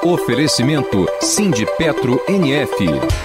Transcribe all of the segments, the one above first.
Oferecimento Sindipetro NF.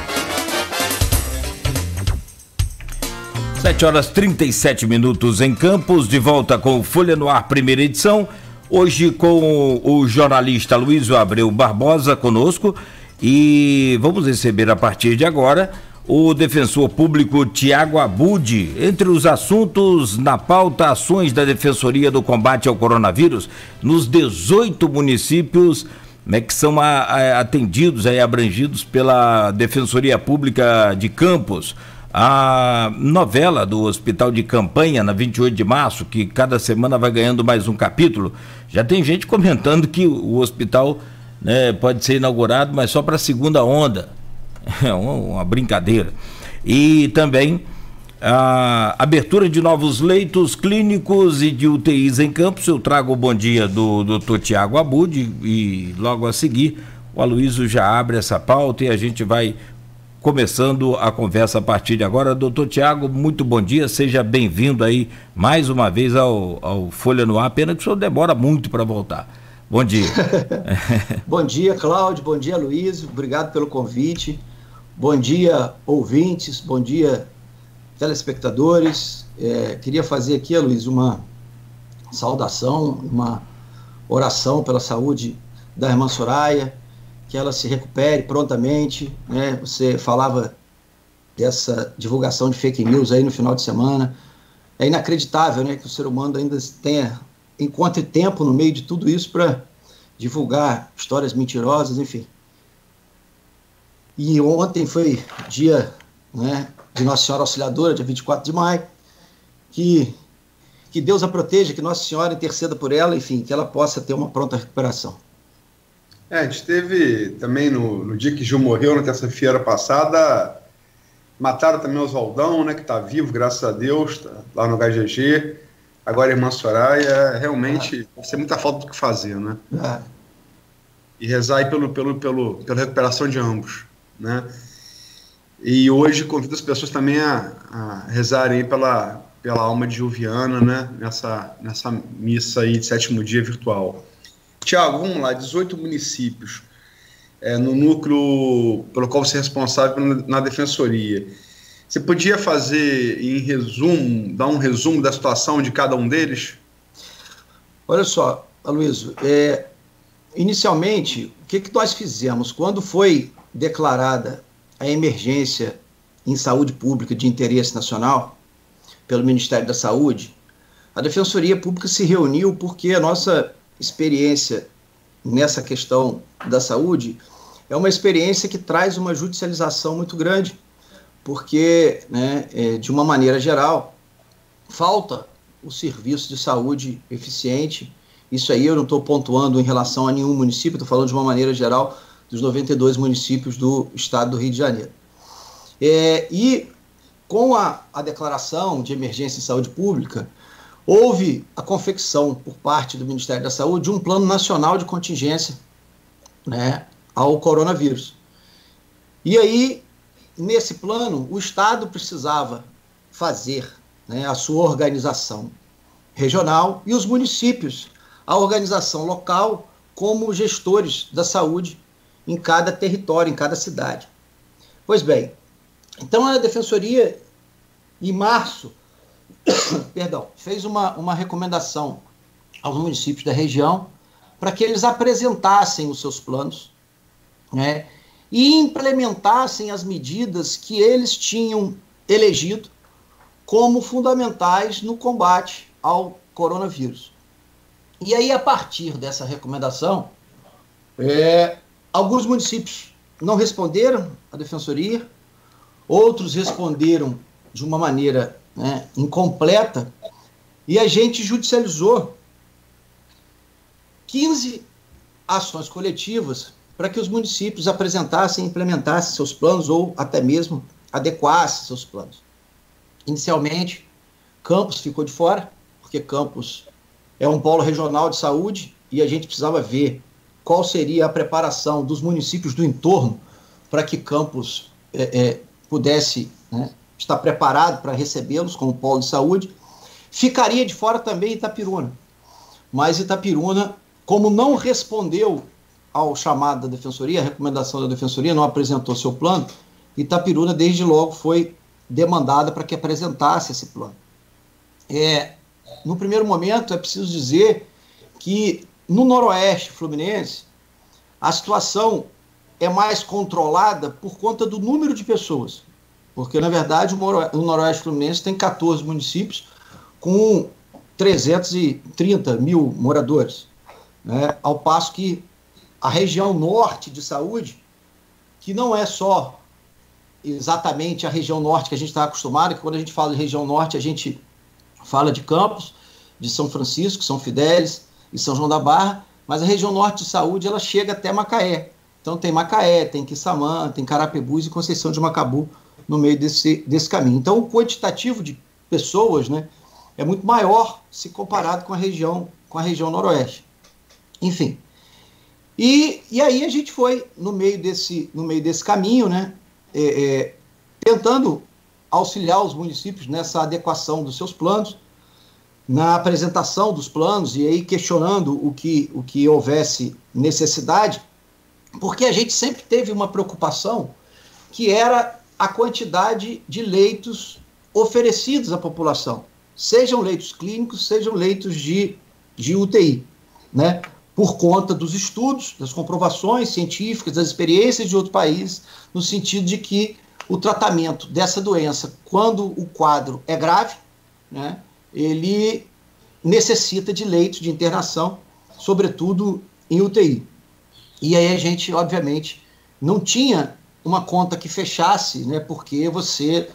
7h37 em Campos, de volta com Folha no Ar, primeira edição. Hoje com o jornalista Luísio Abreu Barbosa conosco e vamos receber a partir de agora o defensor público Tiago Abud. Entre os assuntos na pauta, ações da Defensoria do Combate ao Coronavírus nos 18 municípios que são atendidos, abrangidos pela Defensoria Pública de Campos. A novela do Hospital de Campanha, na 28 de março, que cada semana vai ganhando mais um capítulo. Já tem gente comentando que o hospital pode ser inaugurado, mas só para a segunda onda. É uma brincadeira. E também a abertura de novos leitos clínicos e de UTIs em Campos. Eu trago o bom dia do Dr. Tiago Abud e logo a seguir o Aloysio já abre essa pauta e a gente vai começando a conversa a partir de agora. Doutor Tiago, muito bom dia, seja bem-vindo aí mais uma vez ao Folha no Ar. Pena que o senhor demora muito para voltar. Bom dia. Bom dia, Cláudio, bom dia, Aloysio, obrigado pelo convite. Bom dia, ouvintes, bom dia, telespectadores. Queria fazer aqui, Aloysio, uma saudação, uma oração pela saúde da irmã Soraya, que ela se recupere prontamente, né? Você falava dessa divulgação de fake news aí no final de semana. É inacreditável, né, que o ser humano ainda encontre tempo no meio de tudo isso para divulgar histórias mentirosas, enfim. E ontem foi dia, né, de Nossa Senhora Auxiliadora, dia 24 de maio, que Deus a proteja, que Nossa Senhora interceda por ela, enfim, que ela possa ter uma pronta recuperação. A gente teve também no dia que Gil morreu, na terça-feira passada, mataram também o Oswaldão, né, que está vivo, graças a Deus, tá lá no HGG. Agora a irmã Soraya, realmente, vai ser muita falta do que fazer, né? E rezar aí pela recuperação de ambos, né? E hoje convido as pessoas também a rezarem pela alma de Gilviana, né, nessa missa aí de 7º dia virtual. Tiago, vamos lá, 18 municípios no núcleo pelo qual você é responsável na Defensoria. Você podia fazer, dar um resumo da situação de cada um deles? Olha só, Aloysio, inicialmente, o que nós fizemos? Quando foi declarada a emergência em saúde pública de interesse nacional pelo Ministério da Saúde, a Defensoria Pública se reuniu porque a nossa experiência nessa questão da saúde é uma experiência que traz uma judicialização muito grande, porque, né, de uma maneira geral, falta o serviço de saúde eficiente. Isso aí eu não estou pontuando em relação a nenhum município, estou falando de uma maneira geral dos 92 municípios do estado do Rio de Janeiro. E com a declaração de emergência em saúde pública, houve a confecção por parte do Ministério da Saúde de um plano nacional de contingência, né, ao coronavírus. E aí, nesse plano, o Estado precisava fazer, né, a sua organização regional e os municípios, a organização local, como gestores da saúde em cada território, em cada cidade. Pois bem, então a Defensoria, em março, fez uma recomendação aos municípios da região para que eles apresentassem os seus planos, né, e implementassem as medidas que eles tinham elegido como fundamentais no combate ao coronavírus. E aí, a partir dessa recomendação, alguns municípios não responderam à Defensoria, outros responderam de uma maneira, né, incompleta, e a gente judicializou 15 ações coletivas para que os municípios apresentassem e implementassem seus planos ou até mesmo adequassem seus planos. Inicialmente, Campos ficou de fora, porque Campos é um polo regional de saúde e a gente precisava ver qual seria a preparação dos municípios do entorno para que Campos pudesse, né, estar preparado para recebê-los como polo de saúde. Ficaria de fora também Itapiruna, mas Itapiruna, como não respondeu ao chamado da Defensoria, a recomendação da Defensoria, não apresentou seu plano, Itapiruna desde logo foi demandada para que apresentasse esse plano. No primeiro momento, é preciso dizer que no noroeste fluminense, a situação é mais controlada por conta do número de pessoas, porque, na verdade, o noroeste fluminense tem 14 municípios com 330 mil moradores, né? Ao passo que a região norte de saúde, que não é só exatamente a região norte que a gente está acostumado, que quando a gente fala de região norte, a gente fala de Campos, de São Francisco, São Fidélis e São João da Barra, mas a região norte de saúde ela chega até Macaé. Então tem Macaé, tem Quissamã, tem Carapebus e Conceição de Macabu no meio desse caminho. Então o quantitativo de pessoas, né, é muito maior se comparado com a região noroeste. Enfim. E aí a gente foi no meio desse caminho, né, tentando auxiliar os municípios nessa adequação dos seus planos, na apresentação dos planos, e aí questionando o que houvesse necessidade, porque a gente sempre teve uma preocupação que era a quantidade de leitos oferecidos à população, sejam leitos clínicos, sejam leitos de UTI, né? Por conta dos estudos, das comprovações científicas, das experiências de outros países, no sentido de que o tratamento dessa doença, quando o quadro é grave, né, ele necessita de leitos de internação, sobretudo em UTI. E aí a gente, obviamente, não tinha uma conta que fechasse, né, porque você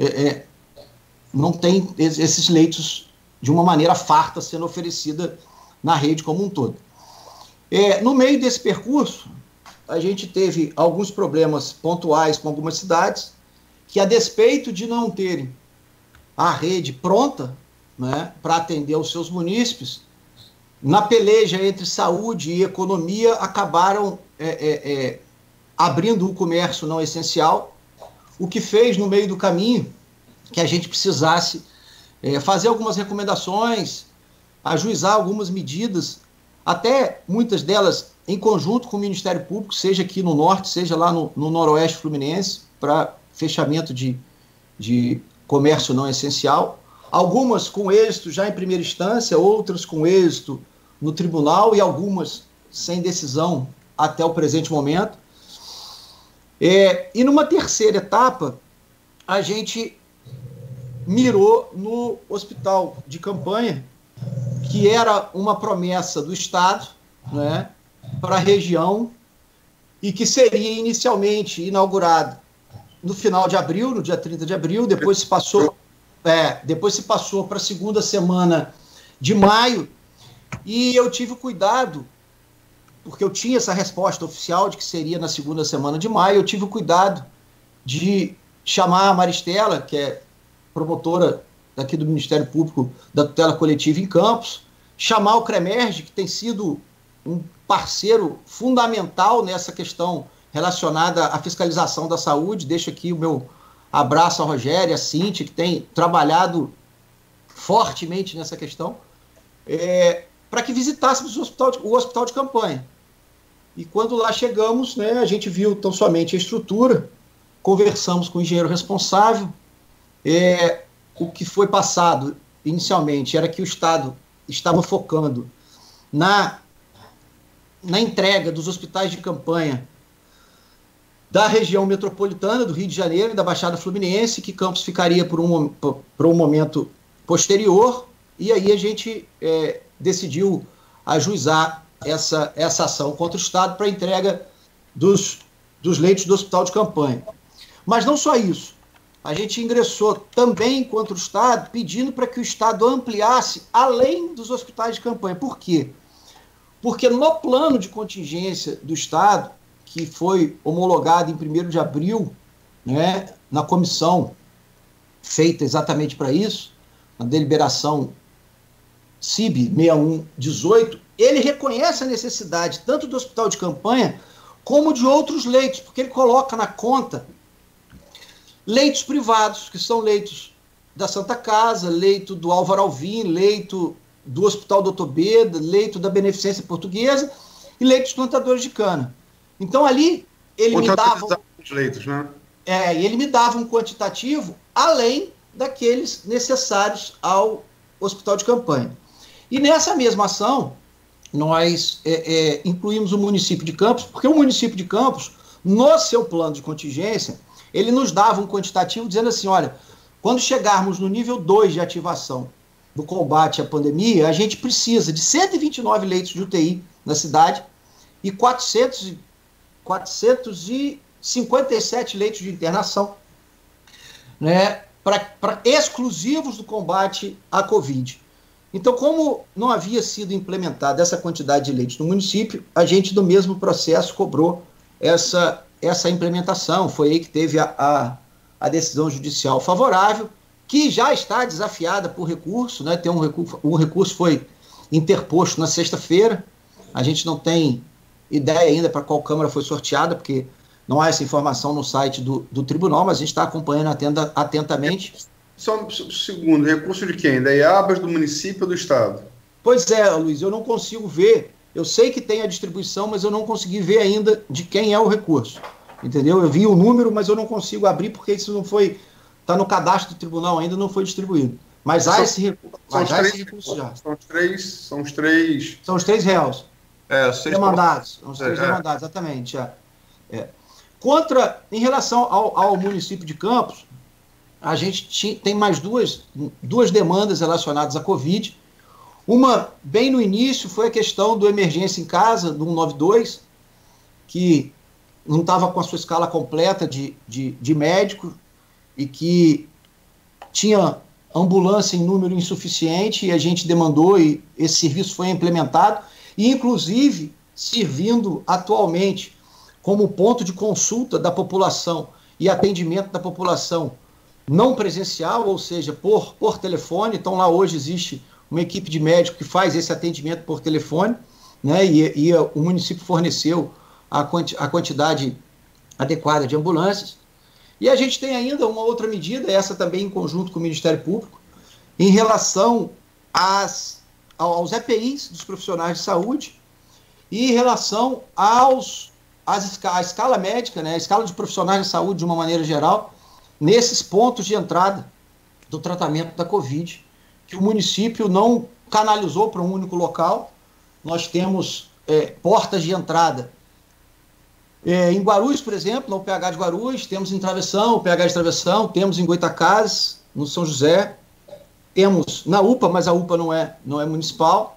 não tem esses leitos de uma maneira farta sendo oferecida na rede como um todo. No meio desse percurso, a gente teve alguns problemas pontuais com algumas cidades que, a despeito de não terem a rede pronta, né, para atender os seus munícipes, na peleja entre saúde e economia, acabaram abrindo o comércio não essencial, o que fez, no meio do caminho, que a gente precisasse fazer algumas recomendações, ajuizar algumas medidas, até muitas delas em conjunto com o Ministério Público, seja aqui no norte, seja lá no noroeste fluminense, para fechamento de comércio não essencial, algumas com êxito já em primeira instância, outras com êxito no tribunal e algumas sem decisão até o presente momento. E numa terceira etapa, a gente mirou no hospital de campanha, que era uma promessa do Estado, né, para a região, e que seria inicialmente inaugurado no final de abril, no dia 30 de abril, depois se passou para a segunda semana de maio, e eu tive cuidado, porque eu tinha essa resposta oficial de que seria na segunda semana de maio, eu tive o cuidado de chamar a Maristela, que é promotora daqui do Ministério Público da Tutela Coletiva em Campos, chamar o CREMERGE, que tem sido um parceiro fundamental nessa questão relacionada à fiscalização da saúde. Deixo aqui o meu abraço ao Rogério e à Cíntia, que tem trabalhado fortemente nessa questão, para que visitássemos o hospital de campanha. E quando lá chegamos, né, a gente viu tão somente a estrutura, conversamos com o engenheiro responsável. O que foi passado inicialmente era que o Estado estava focando na entrega dos hospitais de campanha da região metropolitana do Rio de Janeiro e da Baixada Fluminense, que Campos ficaria por um momento posterior, e aí a gente decidiu ajuizar essa ação contra o Estado para a entrega dos leitos do hospital de campanha. Mas não só isso. A gente ingressou também contra o Estado, pedindo para que o Estado ampliasse além dos hospitais de campanha. Por quê? Porque no plano de contingência do Estado, que foi homologado em 1º de abril, né, na comissão feita exatamente para isso, na deliberação CIB 6118, ele reconhece a necessidade tanto do hospital de campanha como de outros leitos, porque ele coloca na conta leitos privados, que são leitos da Santa Casa, leito do Álvaro Alvim, leito do Hospital Doutor Beda, leito da Beneficência Portuguesa, e leitos plantadores de cana. Então, ali, ele me dava... os leitos, né? E ele me dava um quantitativo além daqueles necessários ao hospital de campanha. E nessa mesma ação, nós incluímos o município de Campos, porque o município de Campos, no seu plano de contingência, ele nos dava um quantitativo dizendo assim, olha, quando chegarmos no nível 2 de ativação do combate à pandemia, a gente precisa de 129 leitos de UTI na cidade e 457 leitos de internação, né, exclusivos do combate à Covid. Então, como não havia sido implementada essa quantidade de leitos no município, a gente, do mesmo processo, cobrou essa implementação. Foi aí que teve a decisão judicial favorável, que já está desafiada por recurso, né? O recurso foi interposto na sexta-feira. A gente não tem ideia ainda para qual Câmara foi sorteada, porque não há essa informação no site do tribunal, mas a gente está acompanhando atentamente. Só um segundo, recurso de quem? Da IABAS, do município ou do Estado? Pois é, Luiz, eu não consigo ver. Eu sei que tem a distribuição, mas eu não consegui ver ainda de quem é o recurso. Entendeu? Eu vi o número, mas eu não consigo abrir porque isso não foi... Está no cadastro do tribunal ainda, não foi distribuído. Mas há esse recurso já. São os três... São os 3 réus. Demandados. São os 3 demandados, exatamente. Em relação ao município de Campos, a gente tem mais duas demandas relacionadas à Covid. Uma, bem no início, foi a questão do emergência em casa, do 192, que não estava com a sua escala completa de médico e que tinha ambulância em número insuficiente, e a gente demandou e esse serviço foi implementado, e inclusive servindo atualmente como ponto de consulta da população e atendimento da população não presencial, ou seja, por telefone. Então lá hoje existe uma equipe de médicos que faz esse atendimento por telefone, né, e o município forneceu a quantidade adequada de ambulâncias. E a gente tem ainda uma outra medida, essa também em conjunto com o Ministério Público, em relação aos EPIs dos profissionais de saúde e em relação à escala médica, né, a escala de profissionais de saúde de uma maneira geral, nesses pontos de entrada do tratamento da Covid, que o município não canalizou para um único local. Nós temos portas de entrada em Guarulhos, por exemplo, no PH de Guarulhos, temos em Travessão, o PH de Travessão, temos em Goitacazes, no São José, temos na UPA, mas a UPA não é municipal.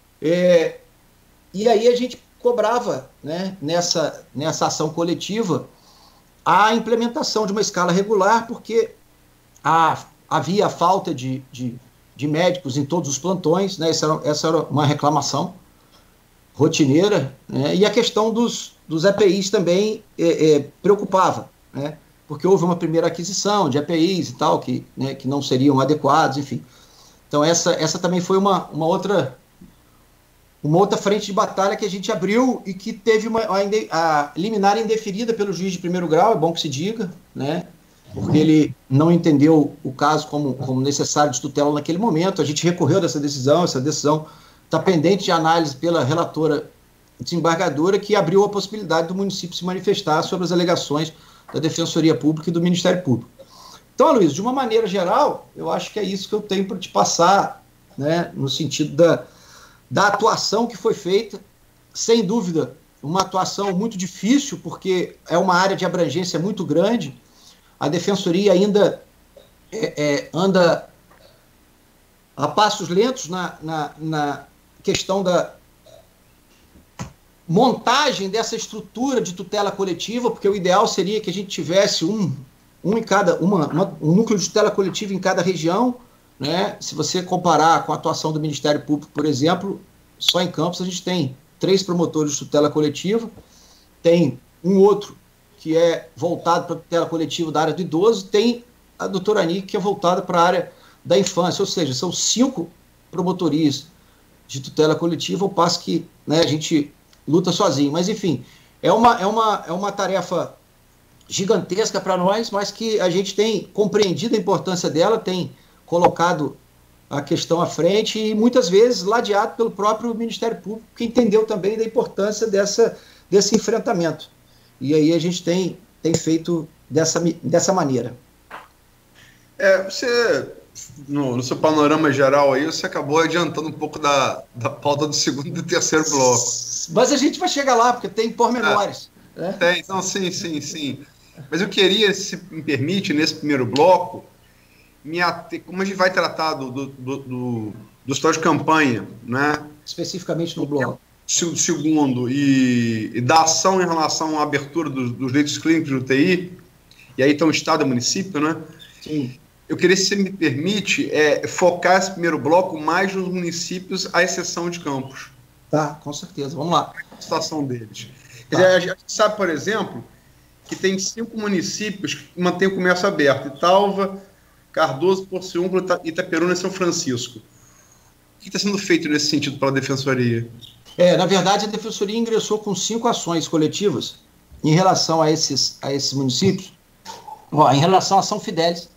E aí a gente cobrava, né, nessa ação coletiva a implementação de uma escala regular, porque havia falta de médicos em todos os plantões, né? Essa era uma reclamação rotineira, né? E a questão dos EPIs também preocupava, né? Porque houve uma primeira aquisição de EPIs e tal, que não seriam adequados, enfim. Então essa também foi uma outra frente de batalha que a gente abriu e que teve a liminar indeferida pelo juiz de primeiro grau, é bom que se diga, né? Porque ele não entendeu o caso como necessário de tutela naquele momento. A gente recorreu dessa decisão, essa decisão está pendente de análise pela relatora desembargadora, que abriu a possibilidade do município se manifestar sobre as alegações da Defensoria Pública e do Ministério Público. Então, Luiz, de uma maneira geral, eu acho que é isso que eu tenho para te passar, né, no sentido da atuação que foi feita. Sem dúvida, uma atuação muito difícil, porque é uma área de abrangência muito grande. A Defensoria ainda anda a passos lentos na questão da montagem dessa estrutura de tutela coletiva, porque o ideal seria que a gente tivesse um núcleo de tutela coletiva em cada região, né? Se você comparar com a atuação do Ministério Público, por exemplo, só em Campos a gente tem 3 promotores de tutela coletiva, tem um outro que é voltado para a tutela coletiva da área do idoso, tem a doutora Anique, que é voltada para a área da infância, ou seja, são 5 promotorias de tutela coletiva, ao passo que, né, a gente luta sozinho. Mas, enfim, é uma tarefa gigantesca para nós, mas que a gente tem compreendido a importância dela, tem colocado a questão à frente e muitas vezes ladeado pelo próprio Ministério Público, que entendeu também da importância desse enfrentamento. E aí a gente tem feito dessa maneira. Você, no seu panorama geral aí, você acabou adiantando um pouco da pauta do segundo e do terceiro bloco. Mas a gente vai chegar lá, porque tem pormenores. Né? Tem, então sim. Mas eu queria, se me permite, nesse primeiro bloco, como a gente vai tratar do história de campanha, né? Especificamente no bloco. Segundo, e da ação em relação à abertura dos leitos clínicos de UTI, e aí então Estado e município, né? Sim. Eu queria, se você me permite, focar esse primeiro bloco mais nos municípios, à exceção de Campos. Tá, com certeza. Vamos lá. A situação deles. Tá. Quer dizer, a gente sabe, por exemplo, que tem 5 municípios que mantêm o comércio aberto: Italva, Cardoso, Porciúncula, Itaperuna e São Francisco. O que está sendo feito nesse sentido pela Defensoria? Na verdade, a Defensoria ingressou com 5 ações coletivas em relação a esses municípios. Em relação a São Fidélis.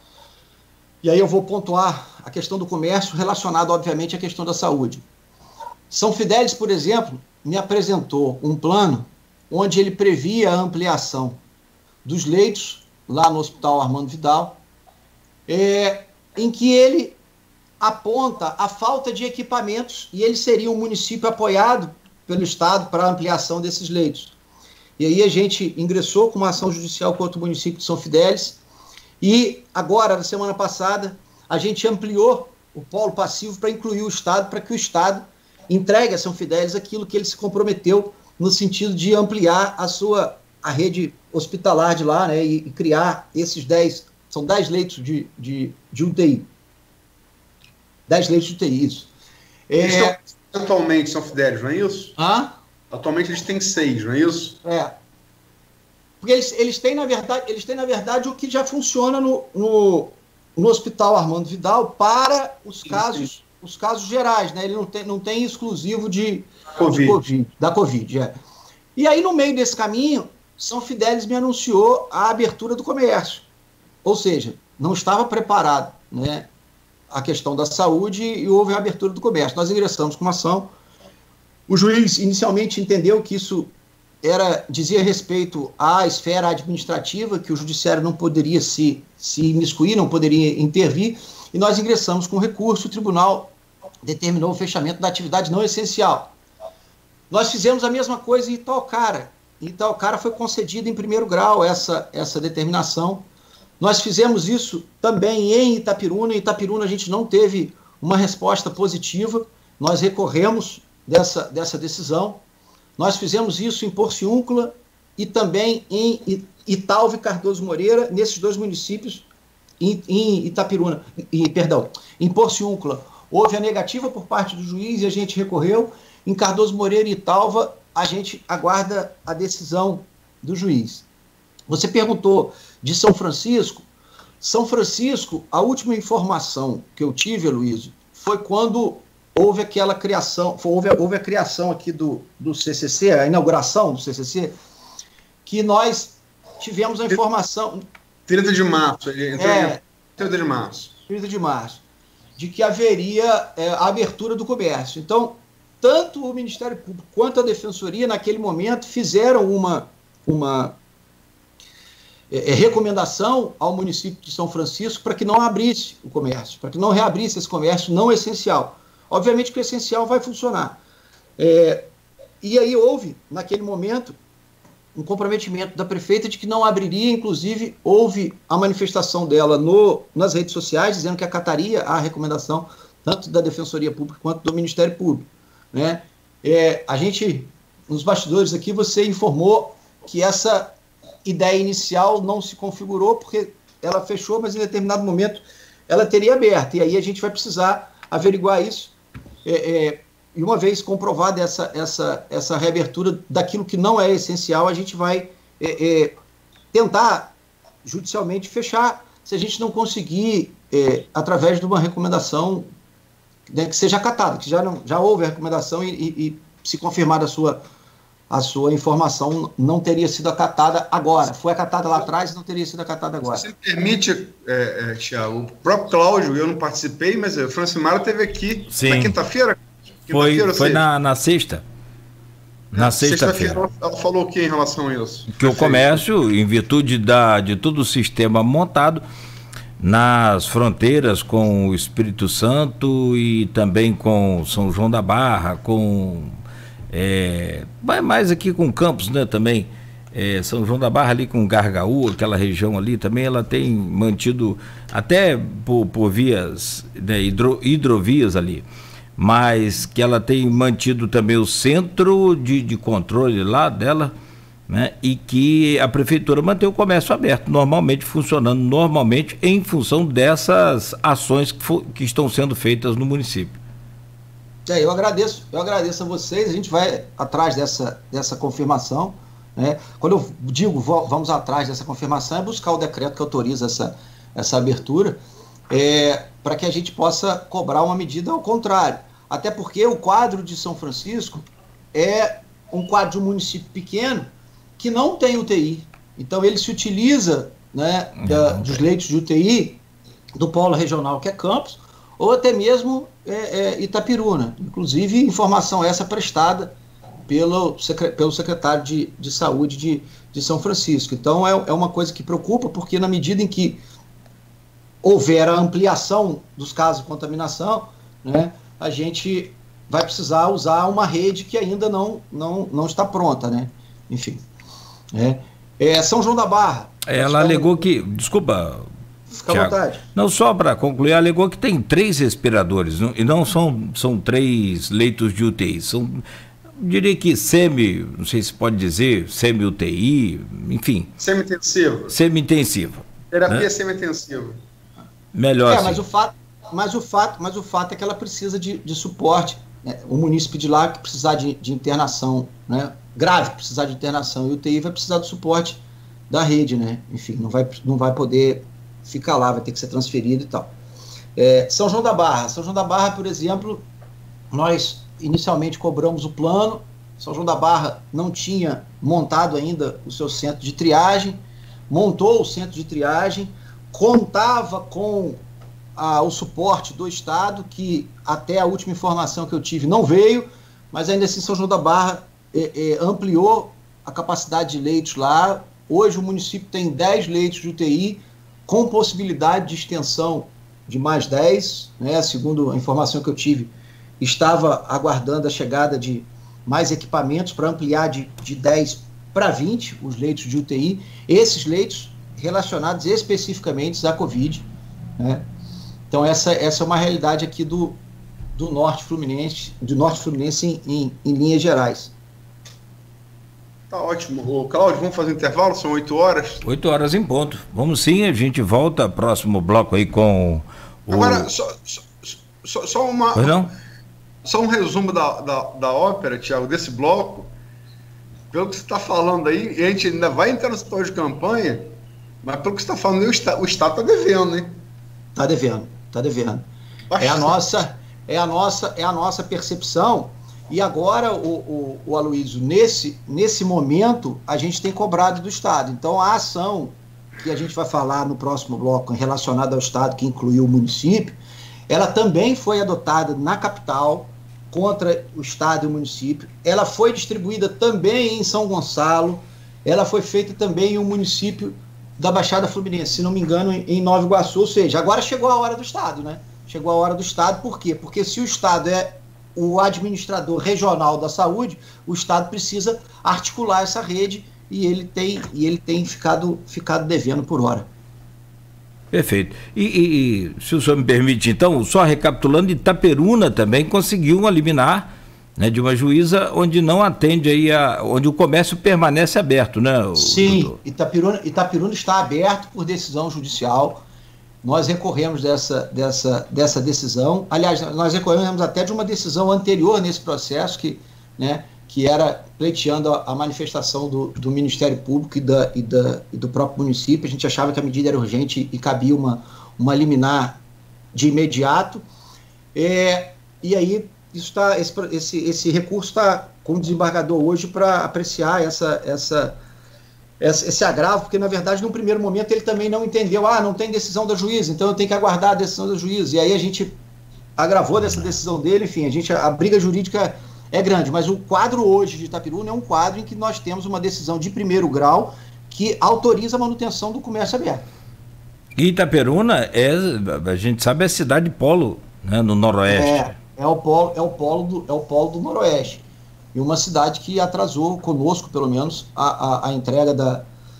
E aí eu vou pontuar a questão do comércio relacionado, obviamente, à questão da saúde. São Fidélis, por exemplo, me apresentou um plano onde ele previa a ampliação dos leitos lá no Hospital Armando Vidal, em que ele aponta a falta de equipamentos e ele seria um município apoiado pelo Estado para a ampliação desses leitos. E aí a gente ingressou com uma ação judicial contra o município de São Fidélis e agora, na semana passada, a gente ampliou o polo passivo para incluir o Estado, para que o Estado entregue a São Fidélis aquilo que ele se comprometeu no sentido de ampliar a rede hospitalar de lá, né, e criar esses 10 leitos de UTI. 10 leitos de UTI, isso. Atualmente São Fidélis, não é isso? Atualmente eles têm 6, não é isso? Porque eles têm, na verdade, o que já funciona no Hospital Armando Vidal para os casos gerais, né? Ele não tem exclusivo da Covid. E aí, no meio desse caminho, São Fidélis me anunciou a abertura do comércio. Ou seja, não estava preparado, né, a questão da saúde e houve a abertura do comércio. Nós ingressamos com uma ação. O juiz inicialmente entendeu que isso dizia respeito à esfera administrativa, que o judiciário não poderia se imiscuir, não poderia intervir, e nós ingressamos com recurso, o tribunal determinou o fechamento da atividade não essencial. Nós fizemos a mesma coisa em Itaocara. Em Itaocara foi concedida em primeiro grau essa determinação. Nós fizemos isso também em Itapiruna. Em Itapiruna a gente não teve uma resposta positiva, nós recorremos dessa decisão. Nós fizemos isso em Porciúncula e também em Italva e Cardoso Moreira, nesses 2 municípios, em Itapiruna, em Porciúncula. Houve a negativa por parte do juiz e a gente recorreu. Em Cardoso Moreira e Italva, a gente aguarda a decisão do juiz. Você perguntou de São Francisco. São Francisco, a última informação que eu tive, Aloysio, foi quando houve aquela criação, houve a criação aqui do CCC, a inauguração do CCC, que nós tivemos a informação... 30 de março. 30 de março. 30 de março. De que haveria a abertura do comércio. Então, tanto o Ministério Público quanto a Defensoria, naquele momento, fizeram uma recomendação ao município de São Francisco para que não abrisse o comércio, para que não reabrisse esse comércio não essencial. Obviamente que o essencial vai funcionar. E aí houve, naquele momento, um comprometimento da prefeita de que não abriria, inclusive houve a manifestação dela nas redes sociais, dizendo que acataria a recomendação tanto da Defensoria Pública quanto do Ministério Público. Né? A gente, nos bastidores aqui, você informou que essa ideia inicial não se configurou porque ela fechou, mas em determinado momento ela teria aberto. E aí a gente vai precisar averiguar isso. E uma vez comprovada essa reabertura daquilo que não é essencial, a gente vai tentar judicialmente fechar, se a gente não conseguir, através de uma recomendação, né, que seja acatada, que já houve a recomendação e se confirmar a sua a sua informação não teria sido acatada agora. Foi acatada lá atrás e não teria sido acatada agora. Se você me permite, Tiago, o próprio Cláudio, eu não participei, mas o Francimar esteve aqui na quinta-feira? Foi na sexta. Na sexta-feira. Ela falou o que em relação a isso? Que o comércio, em virtude de todo o sistema montado nas fronteiras com o Espírito Santo e também com São João da Barra, mais aqui com Campos, né, também, São João da Barra ali com Gargaú, aquela região ali também, ela tem mantido, até por vias, né, hidrovias ali, mas que ela tem mantido também o centro de controle lá dela, né, e que a prefeitura mantém o comércio aberto, normalmente funcionando normalmente em função dessas ações que estão sendo feitas no município. Eu agradeço a vocês, a gente vai atrás dessa confirmação, né? Quando eu digo vamos atrás dessa confirmação, é buscar o decreto que autoriza essa abertura, para que a gente possa cobrar uma medida ao contrário. Até porque o quadro de São Francisco é um quadro de um município pequeno que não tem UTI. Então ele se utiliza, né, dos leitos de UTI do polo regional, que é Campos, ou até mesmo Itapiruna. Inclusive, informação essa prestada pelo secretário de Saúde de São Francisco. Então, é uma coisa que preocupa, porque na medida em que houver a ampliação dos casos de contaminação, né, a gente vai precisar usar uma rede que ainda não está pronta, né? Enfim. São João da Barra. Ela alegou que... Desculpa... Fica à vontade. Não, só para concluir, alegou que tem 3 respiradores, e não são 3 leitos de UTI, diria que não sei se pode dizer, semi-UTI, enfim. Semi-intensiva. Terapia, né? Semi-intensiva. Melhor assim. Mas o fato é que ela precisa de suporte, né? O munícipe de lá que precisar de internação, né? Grave, precisar de internação, e o UTI vai precisar do suporte da rede, né? Enfim, não vai poder fica lá, vai ter que ser transferido e tal. São João da Barra, por exemplo, nós inicialmente cobramos o plano. São João da Barra não tinha montado ainda o seu centro de triagem, montou o centro de triagem, contava com o suporte do Estado, que até a última informação que eu tive não veio, mas ainda assim São João da Barra ampliou a capacidade de leitos lá. Hoje o município tem 10 leitos de UTI, com possibilidade de extensão de mais 10, né? Segundo a informação que eu tive, estava aguardando a chegada de mais equipamentos para ampliar de 10 para 20 os leitos de UTI, esses leitos relacionados especificamente à Covid, né? Então essa é uma realidade aqui do Norte Fluminense, em linhas gerais. Tá ótimo. Ô, Cláudio, vamos fazer um intervalo? São 8 horas. 8 horas em ponto. Vamos sim, a gente volta próximo bloco aí com o... Agora, só um resumo da ópera, Tiago, desse bloco. Pelo que você está falando aí, a gente ainda vai entrar no setor de campanha, mas pelo que você está falando aí, o Estado está devendo, hein? Está devendo. É a nossa percepção. E agora, o Aloysio, nesse momento, a gente tem cobrado do Estado. Então, a ação que a gente vai falar no próximo bloco relacionada ao Estado, que incluiu o município, ela também foi adotada na capital, contra o Estado e o município. Ela foi distribuída também em São Gonçalo, ela foi feita também em um município da Baixada Fluminense, se não me engano, em Nova Iguaçu. Ou seja, agora chegou a hora do Estado, né? Chegou a hora do Estado, por quê? Porque se o Estado é o administrador regional da saúde, o Estado precisa articular essa rede e ele tem ficado devendo por hora. Perfeito. E se o senhor me permite, então, só recapitulando, Itaperuna também conseguiu um liminar, né, de uma juíza onde não atende aí onde o comércio permanece aberto, né? Sim, Itaperuna está aberto por decisão judicial. Nós recorremos dessa decisão. Aliás, nós recorremos até de uma decisão anterior nesse processo, que era pleiteando a manifestação do Ministério Público e do próprio município. A gente achava que a medida era urgente e cabia uma liminar de imediato. E aí esse recurso com o desembargador hoje para apreciar esse agravo, porque na verdade no primeiro momento ele também não entendeu, não tem decisão da juíza, então eu tenho que aguardar a decisão da juíza, e aí a gente agravou dessa decisão dele, enfim, a briga jurídica é grande, mas o quadro hoje de Itapiruna é um quadro em que nós temos uma decisão de primeiro grau que autoriza a manutenção do comércio aberto. E Itaperuna a gente sabe, é a cidade polo, né, no Noroeste. É o polo do Noroeste. E uma cidade que atrasou conosco, pelo menos, a entrega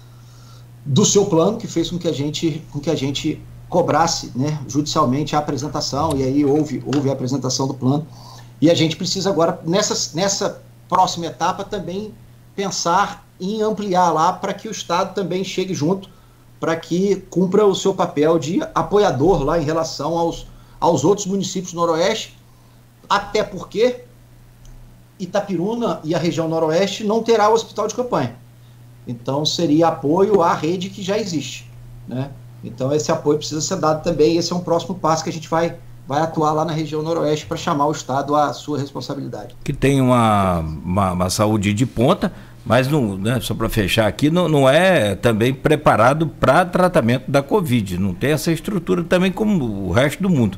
do seu plano, que fez com que a gente cobrasse, né, judicialmente a apresentação, e aí houve a apresentação do plano. E a gente precisa agora, nessa próxima etapa, também pensar em ampliar lá para que o Estado também chegue junto, para que cumpra o seu papel de apoiador lá em relação aos outros municípios do Noroeste, até porque Itapiruna e a região Noroeste não terá o hospital de campanha. Então seria apoio à rede que já existe, né? Então esse apoio precisa ser dado também, e esse é um próximo passo que a gente vai atuar lá na região Noroeste para chamar o Estado à sua responsabilidade. Que tem uma saúde de ponta, mas não, né, só para fechar aqui, não é também preparado para tratamento da Covid, não tem essa estrutura também como o resto do mundo.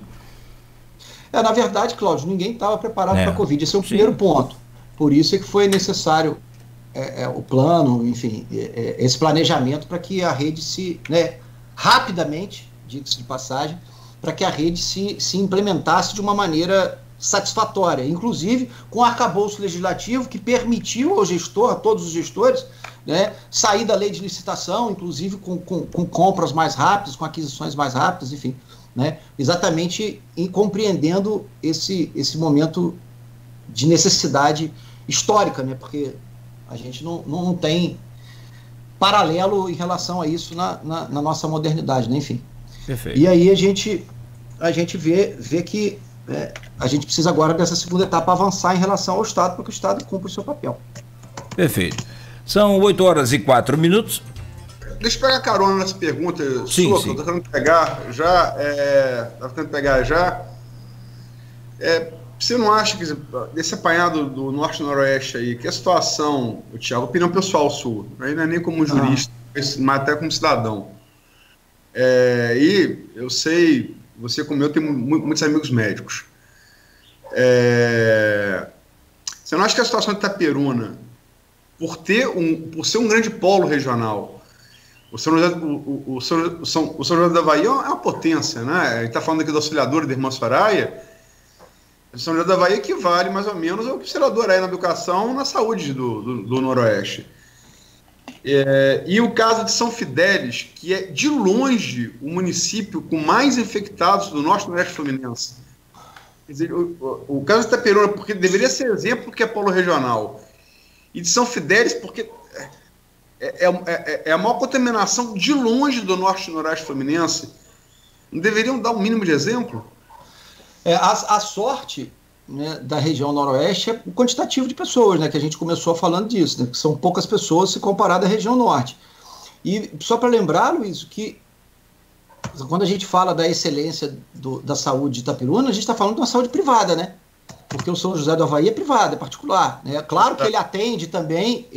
Na verdade, Cláudio, ninguém estava preparado para a Covid, esse é o primeiro ponto. Por isso é que foi necessário o plano, enfim, esse planejamento para que a rede rapidamente, diga-se de passagem, para que a rede se implementasse de uma maneira satisfatória, inclusive com o arcabouço legislativo que permitiu ao gestor, a todos os gestores, né, sair da lei de licitação, inclusive com compras mais rápidas, com aquisições mais rápidas, enfim, né, exatamente compreendendo esse momento de necessidade histórica, né, porque a gente não tem paralelo em relação a isso na nossa modernidade, né, enfim. Perfeito. E aí a gente vê que a gente precisa agora dessa segunda etapa avançar em relação ao Estado, para que o Estado cumpra o seu papel. Perfeito. São 8h04. Deixa eu pegar carona nessa pergunta sua, que eu estou tentando pegar já. Você não acha que, desse apanhado do Norte e Noroeste aí, que a situação, Thiago, opinião pessoal sua, aí não é nem como jurista, mas até como cidadão. E eu sei, você como eu tem muitos amigos médicos. Você não acha que a situação de Itaperuna, por ser um grande polo regional, o São José da Bahia é uma potência, né? A gente está falando aqui do Auxiliadora da Irmã Soraya. O São José da Bahia equivale mais ou menos ao que o Auxiliadora é na educação, na saúde do Noroeste. E o caso de São Fidélis, que é de longe o município com mais infectados do Norte e Noroeste Fluminense. Quer dizer, o caso de Itaperuna, porque deveria ser exemplo, que é polo regional, e de São Fidélis, porque é a maior contaminação de longe do Norte e Noroeste Fluminense. Não deveriam dar um mínimo de exemplo? A sorte, né, da região Noroeste é o quantitativo de pessoas, né, que a gente começou falando disso, né, que são poucas pessoas se comparado à região Norte. E só para lembrar, Luiz, que quando a gente fala da excelência da saúde de Itaperuna, a gente está falando de uma saúde privada, né? Porque o São José do Avaí é privado, é particular, né? Claro que ele atende também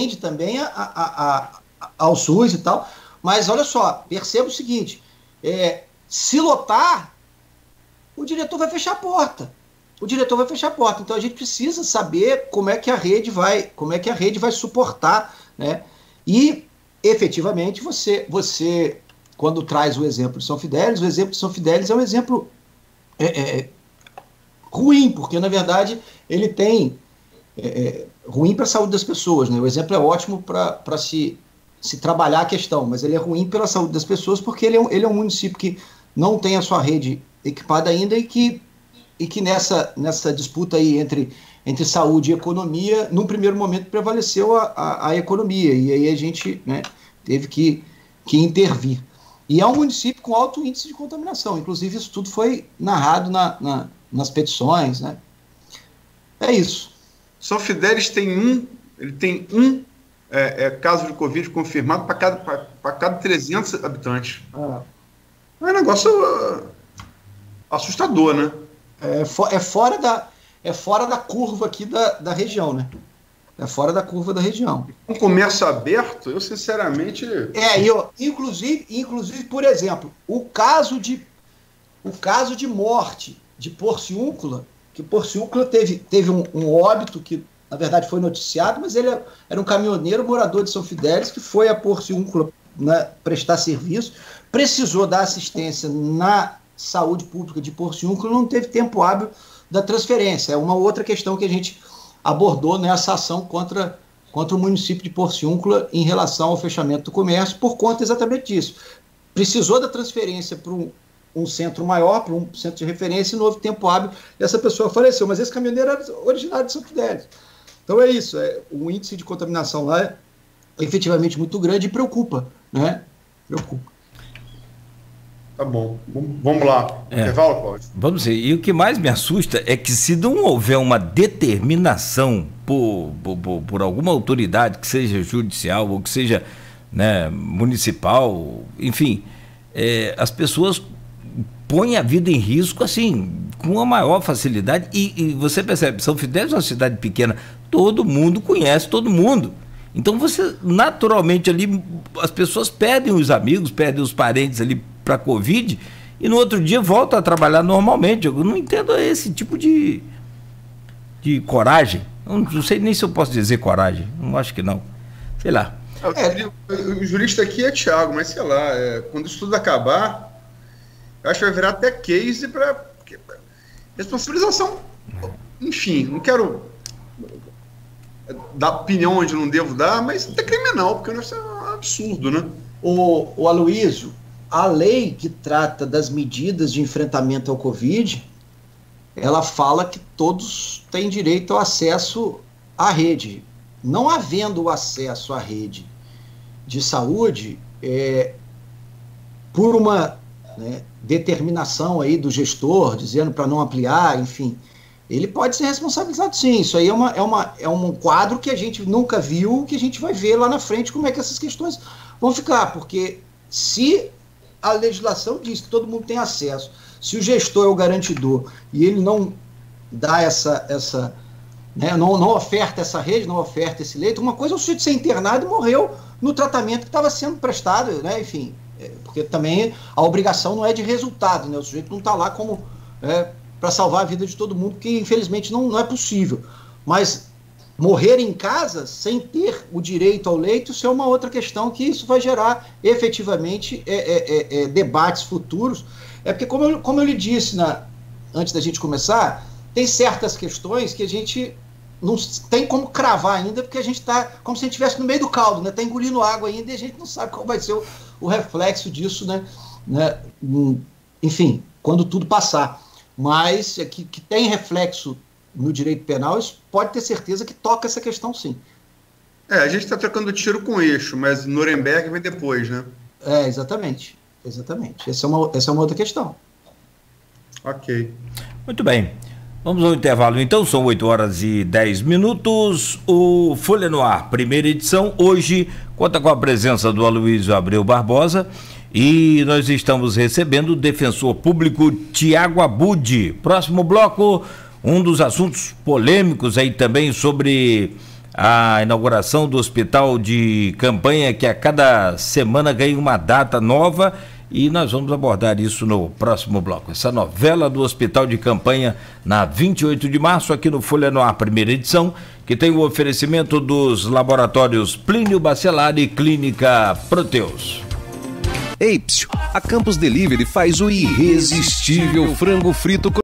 ao SUS e tal, mas olha só, perceba o seguinte, se lotar, o diretor vai fechar a porta. Então a gente precisa saber como é que a rede vai suportar, né? E efetivamente você quando traz o exemplo de São Fidélis, o exemplo de São Fidélis é um exemplo ruim, porque na verdade ele tem ruim para a saúde das pessoas, né? O exemplo é ótimo para se trabalhar a questão, mas ele é ruim pela saúde das pessoas, porque ele é um município que não tem a sua rede equipada ainda e que nessa disputa aí entre saúde e economia, num primeiro momento prevaleceu a economia, e aí a gente, né, teve que intervir. E é um município com alto índice de contaminação, inclusive isso tudo foi narrado nas petições, né? É isso. São Fidélis tem um caso de Covid confirmado para cada 300 habitantes. É um negócio assustador, né? É é fora da curva aqui da região, né? É fora da curva da região. Um comércio aberto, eu sinceramente... Inclusive, por exemplo, o caso de morte de Porciúncula, que Porciúncula teve um óbito que, na verdade, foi noticiado, mas ele era um caminhoneiro morador de São Fidélis que foi a Porciúncula, né, prestar serviço, precisou da assistência na saúde pública de Porciúncula, não teve tempo hábil da transferência. É uma outra questão que a gente abordou nessa ação contra o município de Porciúncula em relação ao fechamento do comércio, por conta exatamente disso. Precisou da transferência para um centro maior, para um centro de referência, e não houve tempo hábil, e essa pessoa faleceu. Mas esse caminhoneiro era originário de São Fidélis. Então é isso, o índice de contaminação lá é efetivamente muito grande e preocupa, né? Preocupa. Tá bom, vamos lá. Intervalo, Cláudio? Vamos ver. E o que mais me assusta é que se não houver uma determinação por alguma autoridade, que seja judicial ou que seja, né, municipal, enfim, as pessoas põem a vida em risco assim, com a maior facilidade. E você percebe, São Fidélis é uma cidade pequena, todo mundo conhece todo mundo. Então você, naturalmente ali, as pessoas perdem os amigos, perdem os parentes ali para a Covid e no outro dia voltam a trabalhar normalmente. Eu não entendo esse tipo de coragem. Não sei nem se eu posso dizer coragem. Não acho que não. Sei lá. O jurista aqui é Thiago, mas sei lá, quando isso tudo acabar, eu acho que vai virar até case para responsabilização. Enfim, não quero dar opinião onde não devo dar, mas até criminal, porque isso é um absurdo, né? O Aloysio, a lei que trata das medidas de enfrentamento ao Covid, ela fala que todos têm direito ao acesso à rede. Não havendo o acesso à rede de saúde, por uma, né, determinação aí do gestor, dizendo para não ampliar, enfim, ele pode ser responsabilizado sim. Isso aí é um quadro que a gente nunca viu, que a gente vai ver lá na frente como é que essas questões vão ficar, porque se a legislação diz que todo mundo tem acesso, se o gestor é o garantidor e ele não dá né, não oferta essa rede, não oferta esse leito, uma coisa é o sujeito ser internado e morreu no tratamento que estava sendo prestado, né, enfim, porque também a obrigação não é de resultado, né, o sujeito não está lá como para salvar a vida de todo mundo, que infelizmente não é possível, mas morrer em casa sem ter o direito ao leito, isso é uma outra questão, que isso vai gerar efetivamente debates futuros. Porque como eu lhe disse antes da gente começar, tem certas questões que a gente não tem como cravar ainda, porque a gente está como se a gente estivesse no meio do caldo, né? Está engolindo água ainda e a gente não sabe qual vai ser o reflexo disso, né? Enfim, quando tudo passar. Mas que tem reflexo no direito penal, isso pode ter certeza que toca essa questão sim. A gente está trocando tiro com eixo, mas Nuremberg vem depois, né? Exatamente. Essa é uma outra questão. Ok. Muito bem. Vamos ao intervalo então, são 8h10. O Folha no Ar, primeira edição, hoje conta com a presença do Aloysio Abreu Barbosa e nós estamos recebendo o defensor público Tiago Abud. Próximo bloco, um dos assuntos polêmicos aí também sobre a inauguração do hospital de campanha, que a cada semana ganha uma data nova, e nós vamos abordar isso no próximo bloco. Essa novela do hospital de campanha na 28 de março, aqui no Folha no Ar, primeira edição, que tem o oferecimento dos laboratórios Plínio Bacelar e Clínica Proteus. Ei, a Campos Delivery faz o irresistível frango frito